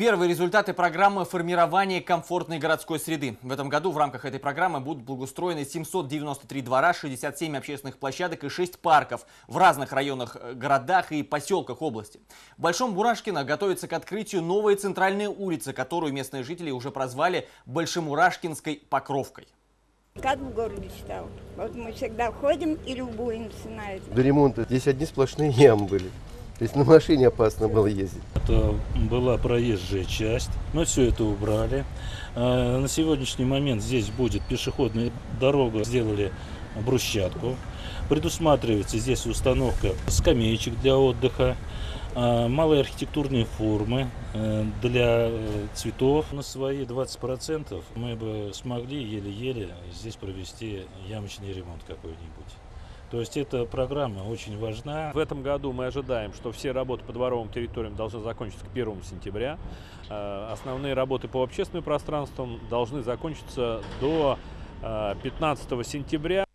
Первые результаты программы формирования комфортной городской среды. В этом году в рамках этой программы будут благоустроены 793 двора, 67 общественных площадок и 6 парков в разных районах, городах и поселках области. В Большом Мурашкино готовится к открытию новая центральная улица, которую местные жители уже прозвали Большемурашкинской Покровкой. Как в городе стал. Вот мы всегда ходим и любуемся на это. До ремонта здесь одни сплошные ямы были. То есть на машине опасно было ездить. Это была проезжая часть. Мы все это убрали. На сегодняшний момент здесь будет пешеходная дорога. Сделали брусчатку. Предусматривается здесь установка скамеечек для отдыха, малые архитектурные формы для цветов. На свои 20% мы бы смогли еле-еле здесь провести ямочный ремонт какой-нибудь. То есть эта программа очень важна. В этом году мы ожидаем, что все работы по дворовым территориям должны закончиться к 1 сентября. Основные работы по общественным пространствам должны закончиться до 15 сентября.